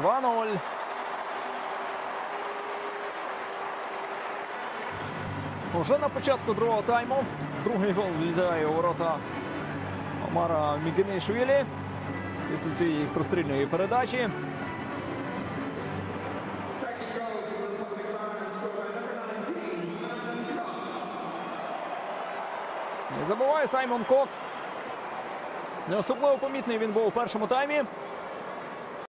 2-0. Уже на початку другого тайму. Другий гол влітає у ворота Омара Мігенішвілі після цієї прострільної передачі. Не забуває Саймон Кокс. Не особливо помітний він був у першому таймі.